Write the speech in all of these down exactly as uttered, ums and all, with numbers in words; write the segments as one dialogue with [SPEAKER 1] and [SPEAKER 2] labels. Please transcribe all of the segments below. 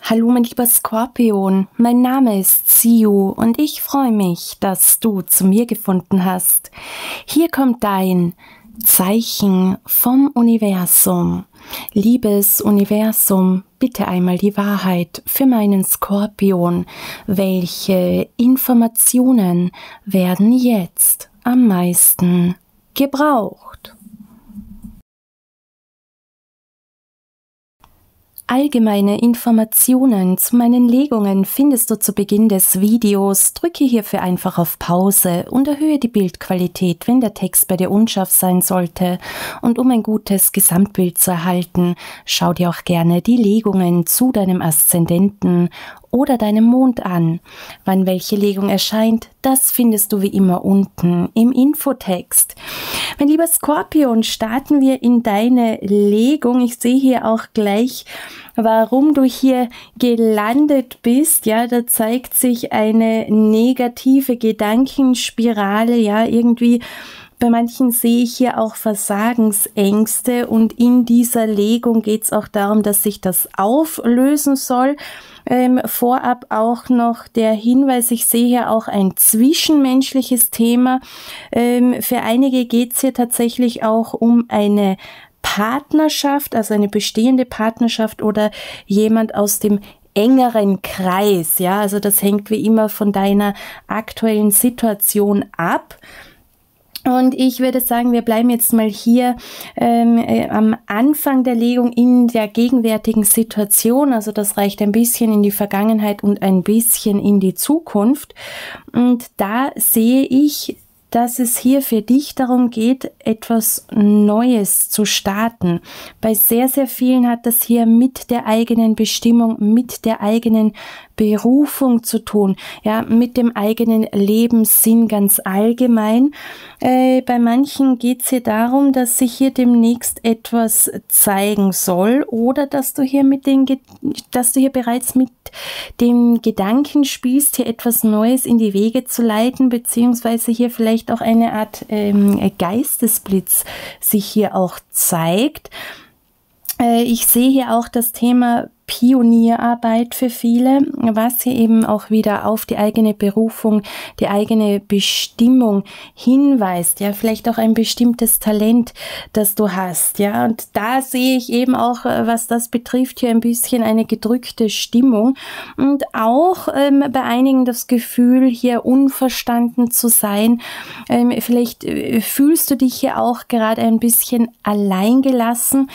[SPEAKER 1] Hallo mein lieber Skorpion, mein Name ist Siu und ich freue mich, dass du zu mir gefunden hast. Hier kommt dein Zeichen vom Universum. Liebes Universum, bitte einmal die Wahrheit für meinen Skorpion. Welche Informationen werden jetzt am meisten gebraucht? Allgemeine Informationen zu meinen Legungen findest du zu Beginn des Videos. Drücke hierfür einfach auf Pause und erhöhe die Bildqualität, wenn der Text bei dir unscharf sein sollte. Und um ein gutes Gesamtbild zu erhalten, schau dir auch gerne die Legungen zu deinem Aszendenten oder deinem Mond an. Wann welche Legung erscheint, das findest du wie immer unten im Infotext. Mein lieber Skorpion, starten wir in deine Legung. Ich sehe hier auch gleich, warum du hier gelandet bist. Ja, da zeigt sich eine negative Gedankenspirale. Ja, irgendwie bei manchen sehe ich hier auch Versagensängste und in dieser Legung geht es auch darum, dass sich das auflösen soll. Ähm, vorab auch noch der Hinweis, ich sehe hier auch ein zwischenmenschliches Thema. Ähm, für einige geht es hier tatsächlich auch um eine Partnerschaft, also eine bestehende Partnerschaft oder jemand aus dem engeren Kreis. Ja, also das hängt wie immer von deiner aktuellen Situation ab. Und ich würde sagen, wir bleiben jetzt mal hier ähm, äh, am Anfang der Legung in der gegenwärtigen Situation. Also das reicht ein bisschen in die Vergangenheit und ein bisschen in die Zukunft. Und da sehe ich, dass es hier für dich darum geht, etwas Neues zu starten. Bei sehr, sehr vielen hat das hier mit der eigenen Bestimmung, mit der eigenen Berufung zu tun, ja, mit dem eigenen Lebenssinn ganz allgemein. Äh, bei manchen geht es hier darum, dass sich hier demnächst etwas zeigen soll oder dass du hier mit den, dass du hier bereits mit dem Gedanken spielst, hier etwas Neues in die Wege zu leiten, beziehungsweise hier vielleicht auch eine Art ähm, Geistesblitz sich hier auch zeigt. Äh, ich sehe hier auch das Thema Pionierarbeit für viele, was hier eben auch wieder auf die eigene Berufung, die eigene Bestimmung hinweist, ja, vielleicht auch ein bestimmtes Talent, das du hast, ja, und da sehe ich eben auch, was das betrifft, hier ein bisschen eine gedrückte Stimmung und auch ähm, bei einigen das Gefühl, hier unverstanden zu sein. Ähm, vielleicht äh, fühlst du dich hier auch gerade ein bisschen alleingelassen.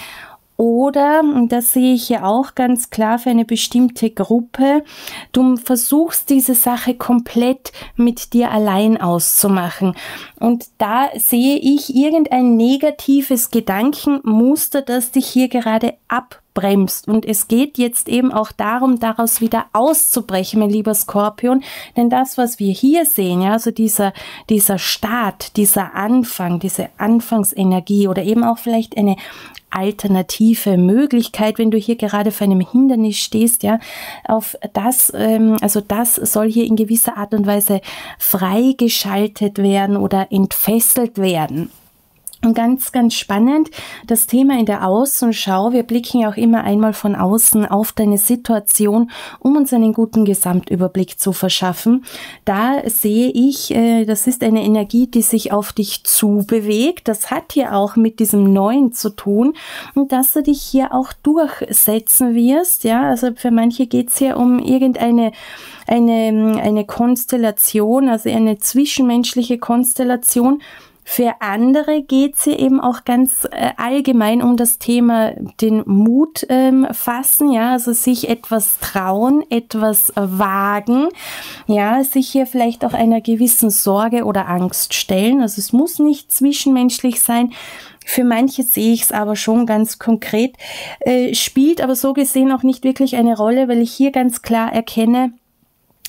[SPEAKER 1] Oder, und das sehe ich hier auch ganz klar für eine bestimmte Gruppe, du versuchst diese Sache komplett mit dir allein auszumachen. Und da sehe ich irgendein negatives Gedankenmuster, das dich hier gerade abbremst. Und es geht jetzt eben auch darum, daraus wieder auszubrechen, mein lieber Skorpion. Denn das, was wir hier sehen, ja, also dieser, dieser Start, dieser Anfang, diese Anfangsenergie oder eben auch vielleicht eine alternative Möglichkeit, wenn du hier gerade vor einem Hindernis stehst, ja, auf das, ähm, also das soll hier in gewisser Art und Weise freigeschaltet werden oder entfesselt werden. Und ganz, ganz spannend, das Thema in der Außenschau. Wir blicken ja auch immer einmal von außen auf deine Situation, um uns einen guten Gesamtüberblick zu verschaffen. Da sehe ich, äh, das ist eine Energie, die sich auf dich zubewegt. Das hat hier auch mit diesem Neuen zu tun und dass du dich hier auch durchsetzen wirst. Ja, also für manche geht es hier um irgendeine eine, eine Konstellation, also eine zwischenmenschliche Konstellation. Für andere geht es hier eben auch ganz äh, allgemein um das Thema den Mut ähm, fassen, ja, also sich etwas trauen, etwas wagen, ja, sich hier vielleicht auch einer gewissen Sorge oder Angst stellen. Also es muss nicht zwischenmenschlich sein. Für manche sehe ich es aber schon ganz konkret, äh, spielt aber so gesehen auch nicht wirklich eine Rolle, weil ich hier ganz klar erkenne,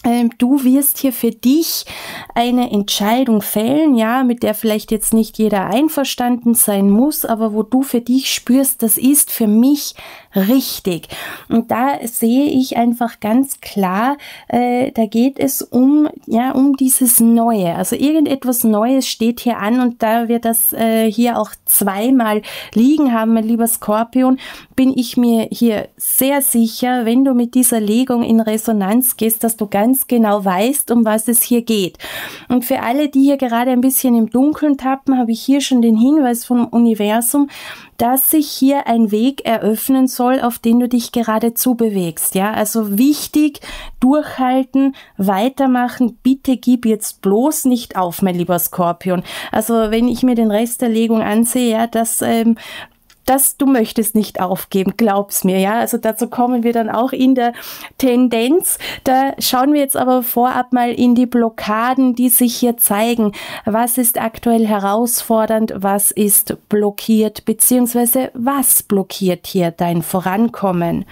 [SPEAKER 1] Du wirst hier für dich eine Entscheidung fällen, ja, mit der vielleicht jetzt nicht jeder einverstanden sein muss, aber wo du für dich spürst, das ist für mich richtig. Und da sehe ich einfach ganz klar, äh, da geht es um, ja, um dieses Neue. Also irgendetwas Neues steht hier an, und da wir das äh, hier auch zweimal liegen haben, mein lieber Skorpion, bin ich mir hier sehr sicher, wenn du mit dieser Legung in Resonanz gehst, dass du ganz genau weißt, um was es hier geht. Und für alle, die hier gerade ein bisschen im Dunkeln tappen, habe ich hier schon den Hinweis vom Universum, dass sich hier ein Weg eröffnen soll, auf den du dich geradezu bewegst. Ja, also wichtig, durchhalten, weitermachen. Bitte gib jetzt bloß nicht auf, mein lieber Skorpion. Also wenn ich mir den Rest der Legung ansehe, ja, das ähm, dass du möchtest nicht aufgeben, glaub's mir, ja. Also dazu kommen wir dann auch in der Tendenz. Da schauen wir jetzt aber vorab mal in die Blockaden, die sich hier zeigen. Was ist aktuell herausfordernd? Was ist blockiert? Beziehungsweise was blockiert hier dein Vorankommen?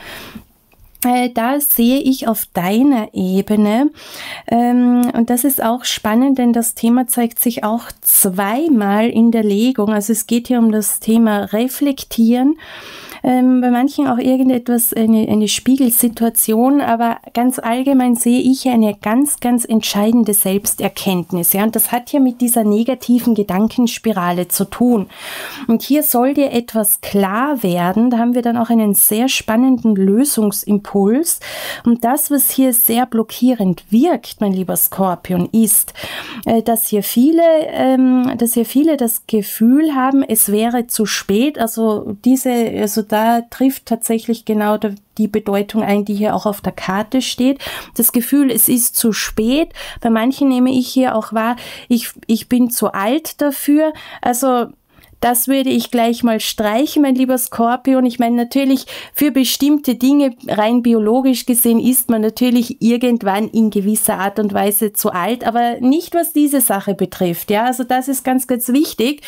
[SPEAKER 1] Da sehe ich auf deiner Ebene, ähm, und das ist auch spannend, denn das Thema zeigt sich auch zweimal in der Legung. Also es geht hier um das Thema Reflektieren. Ähm, bei manchen auch irgendetwas, eine, eine Spiegelsituation, aber ganz allgemein sehe ich hier eine ganz, ganz entscheidende Selbsterkenntnis. Ja, und das hat hier mit dieser negativen Gedankenspirale zu tun. Und hier soll dir etwas klar werden. Da haben wir dann auch einen sehr spannenden Lösungsimpuls. Und das, was hier sehr blockierend wirkt, mein lieber Skorpion, ist, äh, dass hier viele, ähm, dass hier viele das Gefühl haben, es wäre zu spät. Also diese, also da trifft tatsächlich genau die Bedeutung ein, die hier auch auf der Karte steht. Das Gefühl, es ist zu spät. Bei manchen nehme ich hier auch wahr, ich, ich bin zu alt dafür. Also das würde ich gleich mal streichen, mein lieber Skorpion. Ich meine, natürlich für bestimmte Dinge, rein biologisch gesehen, ist man natürlich irgendwann in gewisser Art und Weise zu alt, aber nicht, was diese Sache betrifft. Ja, also das ist ganz, ganz wichtig.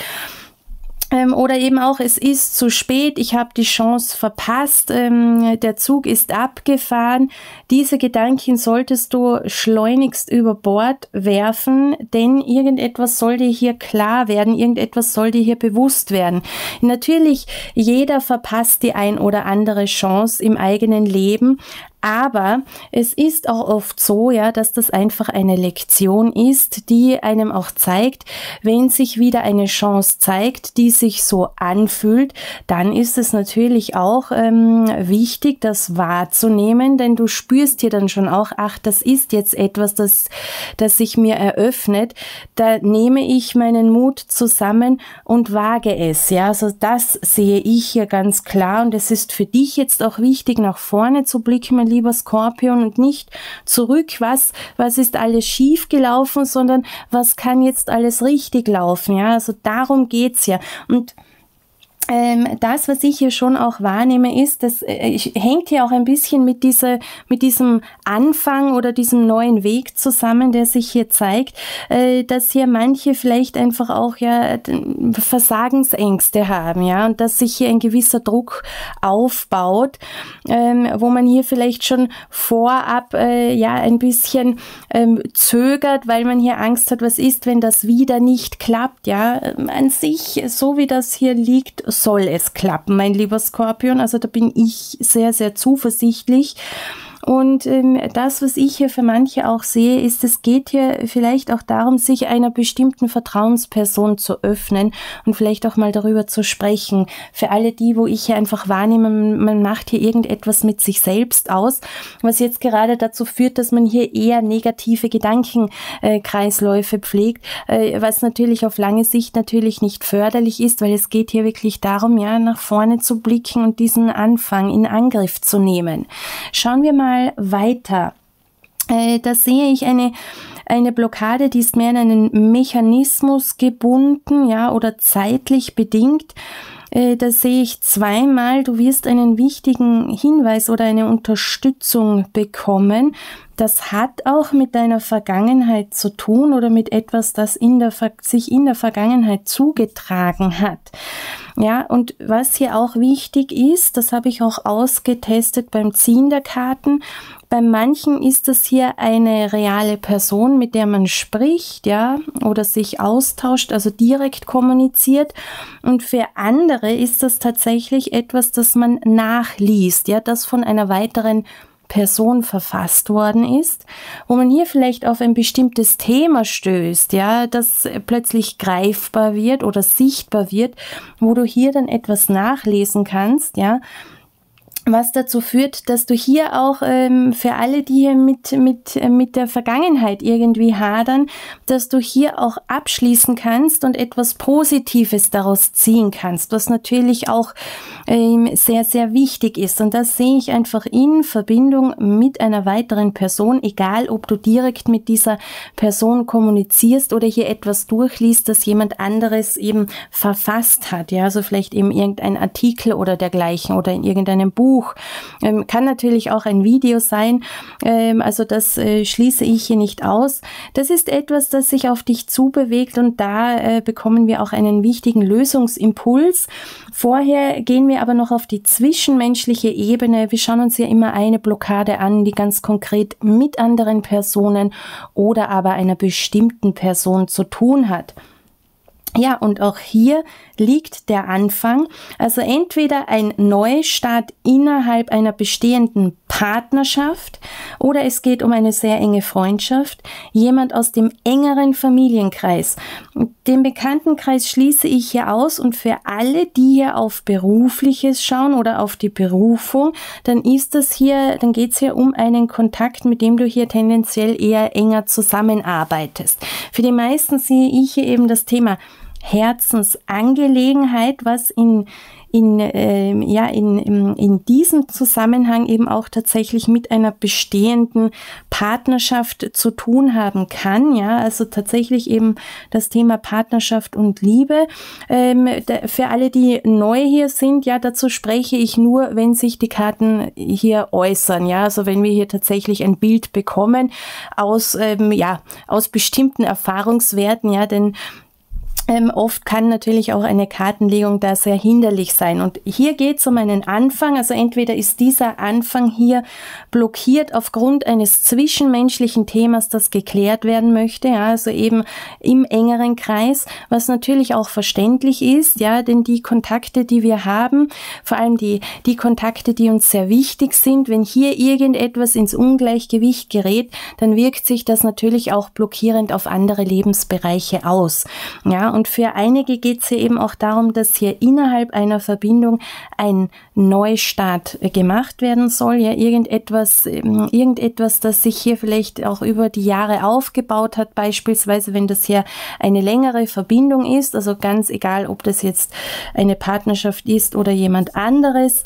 [SPEAKER 1] Oder eben auch, es ist zu spät, ich habe die Chance verpasst, ähm, der Zug ist abgefahren. Diese Gedanken solltest du schleunigst über Bord werfen, denn irgendetwas soll dir hier klar werden, irgendetwas soll dir hier bewusst werden. Natürlich, jeder verpasst die ein oder andere Chance im eigenen Leben, aber es ist auch oft so, ja, dass das einfach eine Lektion ist, die einem auch zeigt, wenn sich wieder eine Chance zeigt, die sich so anfühlt, dann ist es natürlich auch ähm, wichtig, das wahrzunehmen, denn du spürst hier dann schon auch, ach, das ist jetzt etwas, das, das sich mir eröffnet. Da nehme ich meinen Mut zusammen und wage es. Ja, also das sehe ich hier ganz klar, und es ist für dich jetzt auch wichtig, nach vorne zu blicken, mein lieber Skorpion, und nicht zurück, was, was ist alles schief gelaufen, sondern was kann jetzt alles richtig laufen, ja, also darum geht's ja. Und Ähm, das, was ich hier schon auch wahrnehme, ist, das äh, hängt hier auch ein bisschen mit dieser, mit diesem Anfang oder diesem neuen Weg zusammen, der sich hier zeigt, äh, dass hier manche vielleicht einfach auch ja Versagensängste haben, ja, und dass sich hier ein gewisser Druck aufbaut, ähm, wo man hier vielleicht schon vorab äh, ja ein bisschen ähm, zögert, weil man hier Angst hat, was ist, wenn das wieder nicht klappt, ja, an sich, so wie das hier liegt, soll es klappen, mein lieber Skorpion. Also da bin ich sehr, sehr zuversichtlich. Und ähm, das, was ich hier für manche auch sehe, ist, es geht hier vielleicht auch darum, sich einer bestimmten Vertrauensperson zu öffnen und vielleicht auch mal darüber zu sprechen. Für alle die, wo ich hier einfach wahrnehme, man macht hier irgendetwas mit sich selbst aus, was jetzt gerade dazu führt, dass man hier eher negative Gedankenkreisläufe äh, pflegt, äh, was natürlich auf lange Sicht natürlich nicht förderlich ist, weil es geht hier wirklich darum, ja, nach vorne zu blicken und diesen Anfang in Angriff zu nehmen. Schauen wir mal weiter. Äh, da sehe ich eine, eine Blockade, die ist mehr in einen Mechanismus gebunden, ja, oder zeitlich bedingt. Äh, da sehe ich zweimal, du wirst einen wichtigen Hinweis oder eine Unterstützung bekommen. Das hat auch mit deiner Vergangenheit zu tun oder mit etwas, das in der, sich in der Vergangenheit zugetragen hat. Ja, und was hier auch wichtig ist, das habe ich auch ausgetestet beim Ziehen der Karten. Bei manchen ist das hier eine reale Person, mit der man spricht, ja, oder sich austauscht, also direkt kommuniziert. Und für andere ist das tatsächlich etwas, das man nachliest, ja, das von einer weiteren Person verfasst worden ist, wo man hier vielleicht auf ein bestimmtes Thema stößt, ja, das plötzlich greifbar wird oder sichtbar wird, wo du hier dann etwas nachlesen kannst, ja, was dazu führt, dass du hier auch ähm, für alle, die hier mit, mit, äh, mit der Vergangenheit irgendwie hadern, dass du hier auch abschließen kannst und etwas Positives daraus ziehen kannst, was natürlich auch ähm, sehr, sehr wichtig ist. Und das sehe ich einfach in Verbindung mit einer weiteren Person, egal ob du direkt mit dieser Person kommunizierst oder hier etwas durchliest, das jemand anderes eben verfasst hat. Ja, also vielleicht eben irgendein Artikel oder dergleichen oder in irgendeinem Buch. Ähm, kann natürlich auch ein Video sein, ähm, also das äh, schließe ich hier nicht aus. Das ist etwas, das sich auf dich zubewegt und da äh, bekommen wir auch einen wichtigen Lösungsimpuls. Vorher gehen wir aber noch auf die zwischenmenschliche Ebene. Wir schauen uns ja immer eine Blockade an, die ganz konkret mit anderen Personen oder aber einer bestimmten Person zu tun hat. Ja, und auch hier liegt der Anfang, also entweder ein Neustart innerhalb einer bestehenden Partnerschaft oder es geht um eine sehr enge Freundschaft, jemand aus dem engeren Familienkreis. Den Bekanntenkreis schließe ich hier aus und für alle, die hier auf Berufliches schauen oder auf die Berufung, dann ist das hier, dann geht es hier um einen Kontakt, mit dem du hier tendenziell eher enger zusammenarbeitest. Für die meisten sehe ich hier eben das Thema Herzensangelegenheit, was in in äh, ja in, in in diesem Zusammenhang eben auch tatsächlich mit einer bestehenden Partnerschaft zu tun haben kann, ja, also tatsächlich eben das Thema Partnerschaft und Liebe. Ähm, da, für alle, die neu hier sind, ja, dazu spreche ich nur, wenn sich die Karten hier äußern, ja, also wenn wir hier tatsächlich ein Bild bekommen aus ähm, ja aus bestimmten Erfahrungswerten, ja, denn Ähm, oft kann natürlich auch eine Kartenlegung da sehr hinderlich sein. Und hier geht es um einen Anfang, also entweder ist dieser Anfang hier blockiert aufgrund eines zwischenmenschlichen Themas, das geklärt werden möchte, ja, also eben im engeren Kreis, was natürlich auch verständlich ist, ja, denn die Kontakte, die wir haben, vor allem die, die Kontakte, die uns sehr wichtig sind, wenn hier irgendetwas ins Ungleichgewicht gerät, dann wirkt sich das natürlich auch blockierend auf andere Lebensbereiche aus, ja. Und für einige geht es hier eben auch darum, dass hier innerhalb einer Verbindung ein Neustart gemacht werden soll. Ja, irgendetwas, irgendetwas, das sich hier vielleicht auch über die Jahre aufgebaut hat, beispielsweise wenn das hier eine längere Verbindung ist, also ganz egal, ob das jetzt eine Partnerschaft ist oder jemand anderes.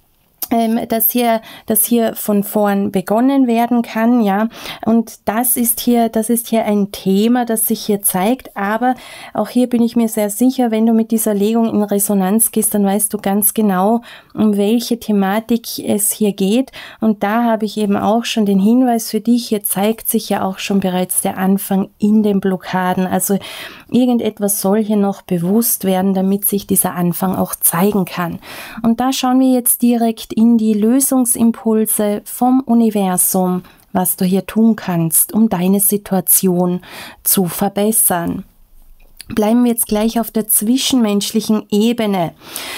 [SPEAKER 1] Ähm, dass hier, dass hier von vorn begonnen werden kann, ja, und das ist hier, das ist hier ein Thema, das sich hier zeigt, aber auch hier bin ich mir sehr sicher, wenn du mit dieser Legung in Resonanz gehst, dann weißt du ganz genau, um welche Thematik es hier geht, und da habe ich eben auch schon den Hinweis für dich, hier zeigt sich ja auch schon bereits der Anfang in den Blockaden, also irgendetwas soll hier noch bewusst werden, damit sich dieser Anfang auch zeigen kann, und da schauen wir jetzt direkt in die Lösungsimpulse vom Universum, was du hier tun kannst, um deine Situation zu verbessern. Bleiben wir jetzt gleich auf der zwischenmenschlichen Ebene.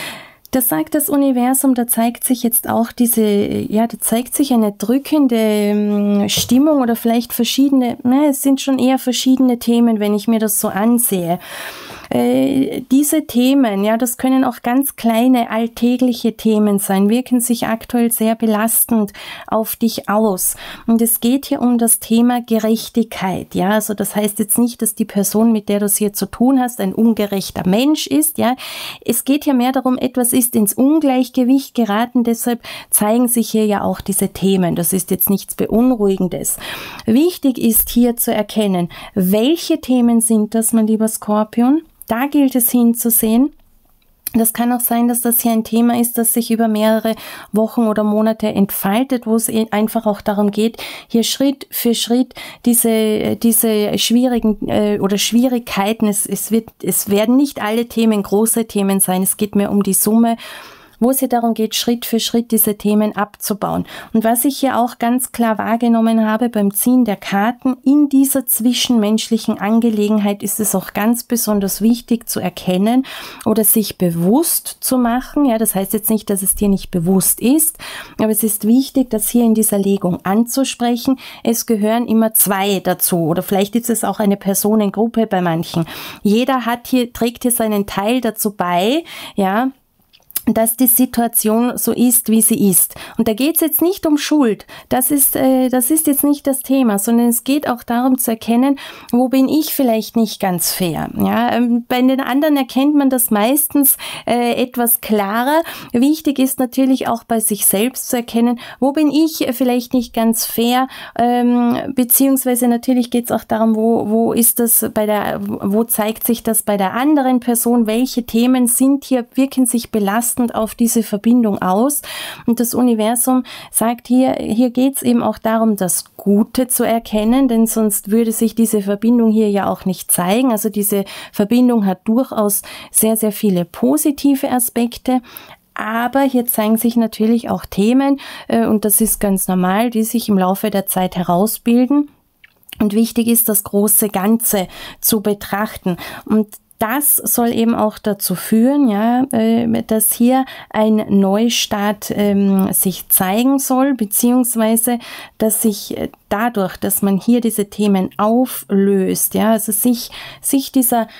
[SPEAKER 1] Das sagt das Universum, da zeigt sich jetzt auch diese, ja, da zeigt sich eine drückende Stimmung oder vielleicht verschiedene, ne, es sind schon eher verschiedene Themen, wenn ich mir das so ansehe. Äh, diese Themen, ja, das können auch ganz kleine alltägliche Themen sein, wirken sich aktuell sehr belastend auf dich aus. Und es geht hier um das Thema Gerechtigkeit, ja, also das heißt jetzt nicht, dass die Person, mit der du es hier zu tun hast, ein ungerechter Mensch ist, ja. Es geht hier mehr darum, etwas ist ins Ungleichgewicht geraten, deshalb zeigen sich hier ja auch diese Themen. Das ist jetzt nichts Beunruhigendes. Wichtig ist hier zu erkennen, welche Themen sind das, mein lieber Skorpion? Da gilt es hinzusehen. Das kann auch sein, dass das hier ein Thema ist, das sich über mehrere Wochen oder Monate entfaltet, wo es einfach auch darum geht, hier Schritt für Schritt diese, diese schwierigen äh, oder Schwierigkeiten, es, es wird, es werden nicht alle Themen große Themen sein, es geht mehr um die Summe, wo es hier darum geht, Schritt für Schritt diese Themen abzubauen. Und was ich hier auch ganz klar wahrgenommen habe beim Ziehen der Karten, in dieser zwischenmenschlichen Angelegenheit ist es auch ganz besonders wichtig zu erkennen oder sich bewusst zu machen. Ja, das heißt jetzt nicht, dass es dir nicht bewusst ist, aber es ist wichtig, das hier in dieser Legung anzusprechen. Es gehören immer zwei dazu oder vielleicht ist es auch eine Personengruppe bei manchen. Jeder hat hier, trägt hier seinen Teil dazu bei, ja, dass die Situation so ist, wie sie ist. Und da geht es jetzt nicht um Schuld. Das ist, äh, das ist jetzt nicht das Thema, sondern es geht auch darum zu erkennen, wo bin ich vielleicht nicht ganz fair. Ja, ähm, bei den anderen erkennt man das meistens äh, etwas klarer. Wichtig ist natürlich auch bei sich selbst zu erkennen, wo bin ich vielleicht nicht ganz fair, ähm, beziehungsweise natürlich geht es auch darum, wo, wo ist das bei der, wo zeigt sich das bei der anderen Person, welche Themen sind hier, wirken sich belastend auf diese Verbindung aus. Und das Universum sagt hier, hier geht es eben auch darum, das Gute zu erkennen, denn sonst würde sich diese Verbindung hier ja auch nicht zeigen. Also diese Verbindung hat durchaus sehr, sehr viele positive Aspekte. Aber hier zeigen sich natürlich auch Themen, äh, und das ist ganz normal, die sich im Laufe der Zeit herausbilden. Und wichtig ist, das große Ganze zu betrachten. Und das soll eben auch dazu führen, ja, dass hier ein Neustart ähm, sich zeigen soll, beziehungsweise dass sich dadurch, dass man hier diese Themen auflöst, ja, also sich, sich dieser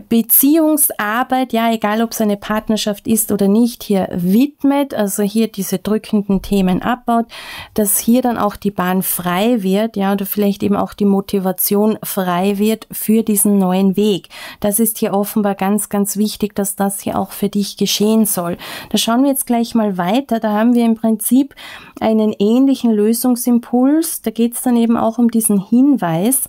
[SPEAKER 1] Beziehungsarbeit, ja, egal ob es eine Partnerschaft ist oder nicht, hier widmet, also hier diese drückenden Themen abbaut, dass hier dann auch die Bahn frei wird, ja, oder vielleicht eben auch die Motivation frei wird für diesen neuen Weg. Das ist hier offenbar ganz, ganz wichtig, dass das hier auch für dich geschehen soll. Da schauen wir jetzt gleich mal weiter. Da haben wir im Prinzip einen ähnlichen Lösungsimpuls. Da geht es dann eben auch um diesen Hinweis.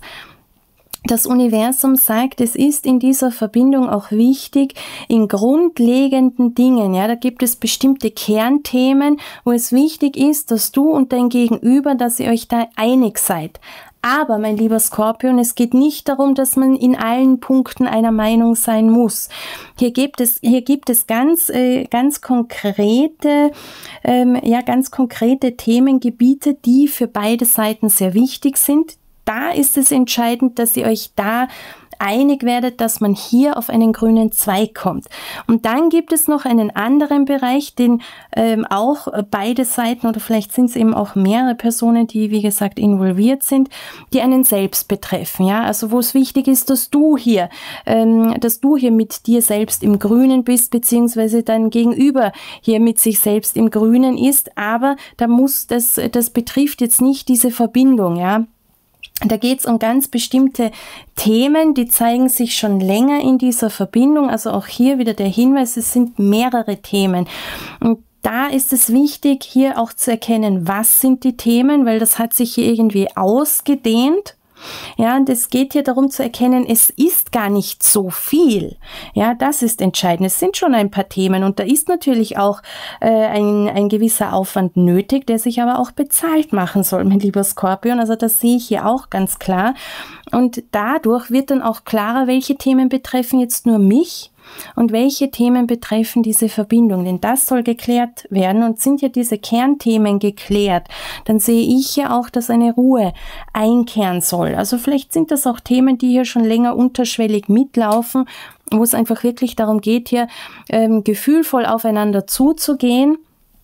[SPEAKER 1] Das Universum sagt, es ist in dieser Verbindung auch wichtig, in grundlegenden Dingen, ja, da gibt es bestimmte Kernthemen, wo es wichtig ist, dass du und dein Gegenüber, dass ihr euch da einig seid. Aber, mein lieber Skorpion, es geht nicht darum, dass man in allen Punkten einer Meinung sein muss. Hier gibt es, hier gibt es ganz, äh, ganz konkrete, ähm, ja, ganz konkrete Themengebiete, die für beide Seiten sehr wichtig sind. Da ist es entscheidend, dass ihr euch da einig werdet, dass man hier auf einen grünen Zweig kommt. Und dann gibt es noch einen anderen Bereich, den ähm, auch beide Seiten oder vielleicht sind es eben auch mehrere Personen, die wie gesagt involviert sind, die einen selbst betreffen. Ja, also wo es wichtig ist, dass du hier, ähm, dass du hier mit dir selbst im Grünen bist, beziehungsweise dein Gegenüber hier mit sich selbst im Grünen ist. Aber da muss das, das betrifft jetzt nicht diese Verbindung, ja. Da geht es um ganz bestimmte Themen, die zeigen sich schon länger in dieser Verbindung. Also auch hier wieder der Hinweis, es sind mehrere Themen. Und da ist es wichtig, hier auch zu erkennen, was sind die Themen, weil das hat sich hier irgendwie ausgedehnt. Ja, und es geht hier darum zu erkennen, es ist gar nicht so viel. Ja, das ist entscheidend. Es sind schon ein paar Themen und da ist natürlich auch äh, ein, ein gewisser Aufwand nötig, der sich aber auch bezahlt machen soll, mein lieber Skorpion. Also das sehe ich hier auch ganz klar. Und dadurch wird dann auch klarer, welche Themen betreffen jetzt nur mich und welche Themen betreffen diese Verbindung, denn das soll geklärt werden. Und sind ja diese Kernthemen geklärt, dann sehe ich ja auch, dass eine Ruhe einkehren soll. Also vielleicht sind das auch Themen, die hier schon länger unterschwellig mitlaufen, wo es einfach wirklich darum geht, hier ähm, gefühlvoll aufeinander zuzugehen.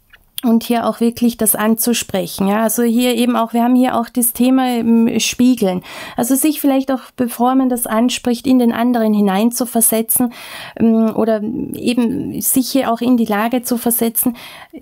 [SPEAKER 1] Und hier auch wirklich das anzusprechen, ja, also hier eben auch, wir haben hier auch das Thema ähm, Spiegeln, also sich vielleicht auch, bevor man das anspricht, in den anderen hinein zu versetzen ähm, oder eben sich hier auch in die Lage zu versetzen,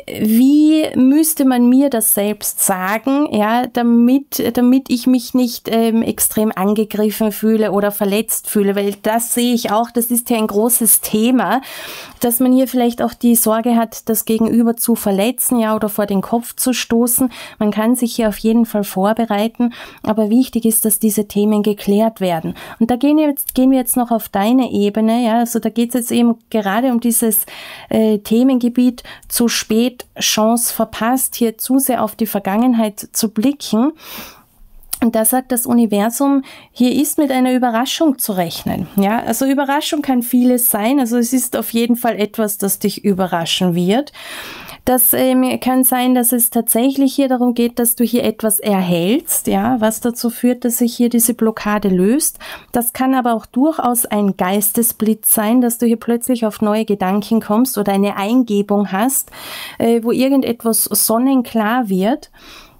[SPEAKER 1] wie müsste man mir das selbst sagen, ja, damit, damit ich mich nicht ähm, extrem angegriffen fühle oder verletzt fühle, weil das sehe ich auch, das ist ja ein großes Thema, dass man hier vielleicht auch die Sorge hat, das Gegenüber zu verletzen, setzen, ja, oder vor den Kopf zu stoßen. Man kann sich hier auf jeden Fall vorbereiten, aber wichtig ist, dass diese Themen geklärt werden. Und da gehen wir jetzt, gehen wir jetzt noch auf deine Ebene, ja, also da geht es jetzt eben gerade um dieses äh, Themengebiet zu spät, Chance verpasst, hier zu sehr auf die Vergangenheit zu blicken. Und da sagt das Universum, hier ist mit einer Überraschung zu rechnen. Ja, also Überraschung kann vieles sein. Also es ist auf jeden Fall etwas, das dich überraschen wird. Das ähm, kann sein, dass es tatsächlich hier darum geht, dass du hier etwas erhältst, ja, was dazu führt, dass sich hier diese Blockade löst. Das kann aber auch durchaus ein Geistesblitz sein, dass du hier plötzlich auf neue Gedanken kommst oder eine Eingebung hast, äh, wo irgendetwas sonnenklar wird.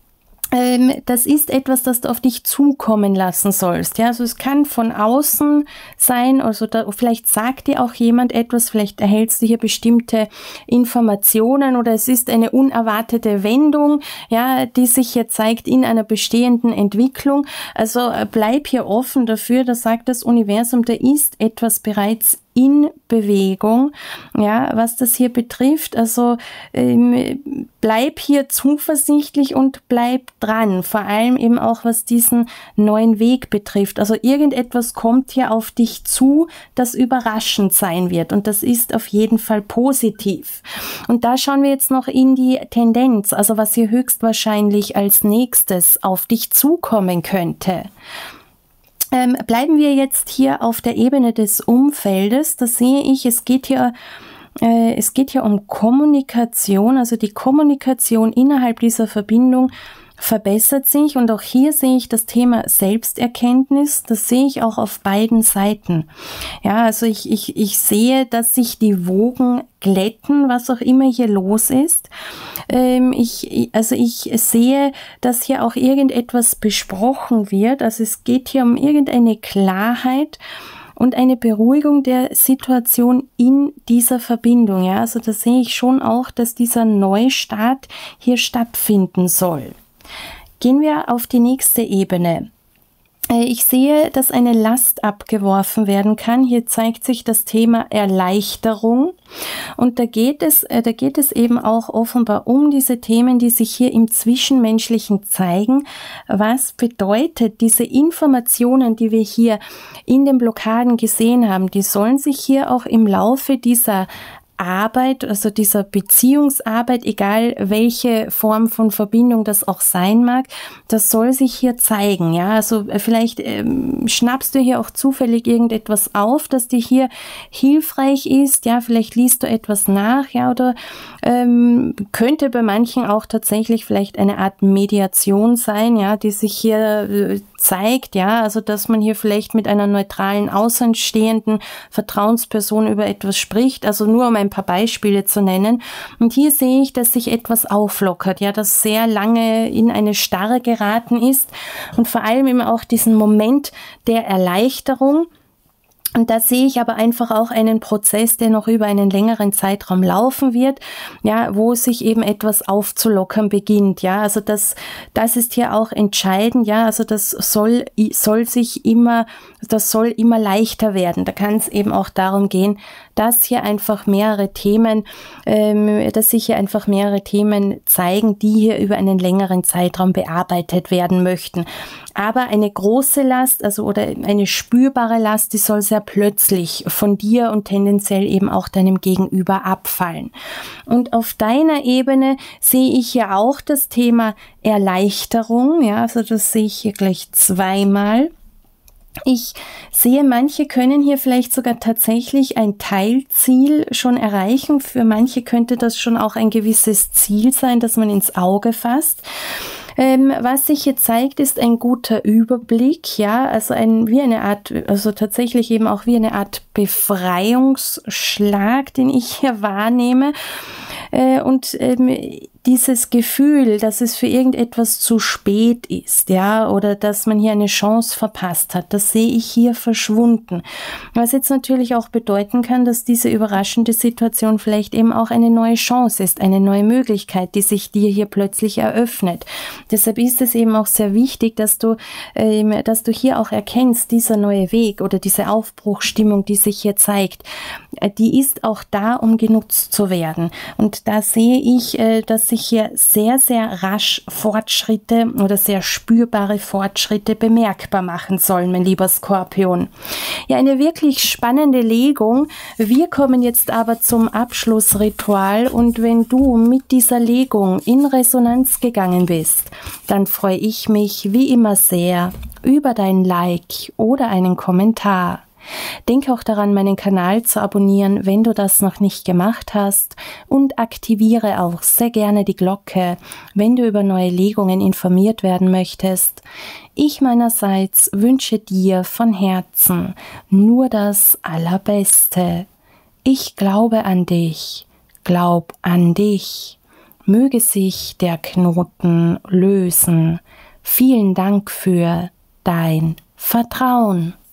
[SPEAKER 1] Das ist etwas, das du auf dich zukommen lassen sollst. Ja, also es kann von außen sein, also da, vielleicht sagt dir auch jemand etwas, vielleicht erhältst du hier bestimmte Informationen oder es ist eine unerwartete Wendung, ja, die sich hier zeigt in einer bestehenden Entwicklung. Also bleib hier offen dafür, da sagt das Universum, da ist etwas bereits in Bewegung, ja, was das hier betrifft. Also ähm, bleib hier zuversichtlich und bleib dran, vor allem eben auch was diesen neuen Weg betrifft. Also irgendetwas kommt hier auf dich zu, das überraschend sein wird und das ist auf jeden Fall positiv. Und da schauen wir jetzt noch in die Tendenz, also was hier höchstwahrscheinlich als nächstes auf dich zukommen könnte. Ähm, bleiben wir jetzt hier auf der Ebene des Umfeldes. Da sehe ich, es geht hier, äh, es geht hier um Kommunikation, also die Kommunikation innerhalb dieser Verbindung verbessert sich und auch hier sehe ich das Thema Selbsterkenntnis, das sehe ich auch auf beiden Seiten. Ja, also ich, ich, ich sehe, dass sich die Wogen glätten, was auch immer hier los ist. Ähm, ich, also ich sehe, dass hier auch irgendetwas besprochen wird, also es geht hier um irgendeine Klarheit und eine Beruhigung der Situation in dieser Verbindung. Ja, also da sehe ich schon auch, dass dieser Neustart hier stattfinden soll. Gehen wir auf die nächste Ebene. Ich sehe, dass eine Last abgeworfen werden kann. Hier zeigt sich das Thema Erleichterung. Und da geht es, da geht es eben auch offenbar um diese Themen, die sich hier im Zwischenmenschlichen zeigen. Was bedeutet diese Informationen, die wir hier in den Blockaden gesehen haben, die sollen sich hier auch im Laufe dieser Arbeit, also dieser Beziehungsarbeit, egal welche Form von Verbindung das auch sein mag, das soll sich hier zeigen, ja, also vielleicht ähm, schnappst du hier auch zufällig irgendetwas auf, das dir hier hilfreich ist, ja, vielleicht liest du etwas nach, ja, oder ähm, könnte bei manchen auch tatsächlich vielleicht eine Art Mediation sein, ja, die sich hier äh, zeigt, ja, also dass man hier vielleicht mit einer neutralen, außenstehenden Vertrauensperson über etwas spricht, also nur um ein paar Beispiele zu nennen. Und hier sehe ich, dass sich etwas auflockert, ja, das sehr lange in eine Starre geraten ist und vor allem eben auch diesen Moment der Erleichterung. Und da sehe ich aber einfach auch einen Prozess, der noch über einen längeren Zeitraum laufen wird, ja, wo sich eben etwas aufzulockern beginnt, ja, also das, das ist hier auch entscheidend, ja, also das soll, soll sich immer, das soll immer leichter werden. Da kann es eben auch darum gehen, dass hier einfach mehrere Themen, ähm, dass sich hier einfach mehrere Themen zeigen, die hier über einen längeren Zeitraum bearbeitet werden möchten. Aber eine große Last, also oder eine spürbare Last, die soll sehr plötzlich von dir und tendenziell eben auch deinem Gegenüber abfallen. Und auf deiner Ebene sehe ich ja auch das Thema Erleichterung, ja, also das sehe ich hier gleich zweimal. Ich sehe, manche können hier vielleicht sogar tatsächlich ein Teilziel schon erreichen. Für manche könnte das schon auch ein gewisses Ziel sein, das man ins Auge fasst. Ähm, was sich hier zeigt, ist ein guter Überblick, ja, also ein, wie eine Art, also tatsächlich eben auch wie eine Art Befreiungsschlag, den ich hier wahrnehme. Äh, und ähm, dieses Gefühl, dass es für irgendetwas zu spät ist, ja, oder dass man hier eine Chance verpasst hat, das sehe ich hier verschwunden. Was jetzt natürlich auch bedeuten kann, dass diese überraschende Situation vielleicht eben auch eine neue Chance ist, eine neue Möglichkeit, die sich dir hier plötzlich eröffnet. Deshalb ist es eben auch sehr wichtig, dass du, ähm, dass du hier auch erkennst, dieser neue Weg oder diese Aufbruchsstimmung, die sich hier zeigt, die ist auch da, um genutzt zu werden. Und da sehe ich, dass sich hier sehr, sehr rasch Fortschritte oder sehr spürbare Fortschritte bemerkbar machen sollen, mein lieber Skorpion. Ja, eine wirklich spannende Legung. Wir kommen jetzt aber zum Abschlussritual, und wenn du mit dieser Legung in Resonanz gegangen bist, dann freue ich mich wie immer sehr über dein Like oder einen Kommentar. Denk auch daran, meinen Kanal zu abonnieren, wenn du das noch nicht gemacht hast, und aktiviere auch sehr gerne die Glocke, wenn du über neue Legungen informiert werden möchtest. Ich meinerseits wünsche dir von Herzen nur das Allerbeste. Ich glaube an dich, glaub an dich. Möge sich der Knoten lösen. Vielen Dank für dein Vertrauen.